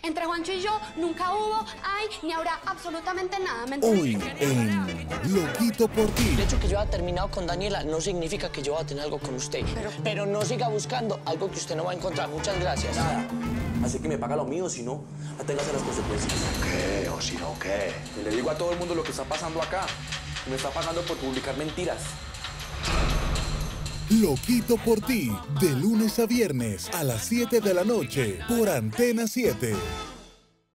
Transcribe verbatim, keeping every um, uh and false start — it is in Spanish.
Entre Juancho y yo nunca hubo, hay, ni habrá absolutamente nada. ¿Me entiendes? Hoy en Loquito por ti. El hecho que yo haya terminado con Daniela no significa que yo vaya a tener algo con usted. Pero, pero no siga buscando algo que usted no va a encontrar. Muchas gracias. Nada. Así que me paga lo mío, si no, aténgase a las consecuencias. ¿Qué? ¿O si no qué? Y le digo a todo el mundo lo que está pasando acá. Me está pagando por publicar mentiras. Loquito por ti, de lunes a viernes a las siete de la noche por Antena siete.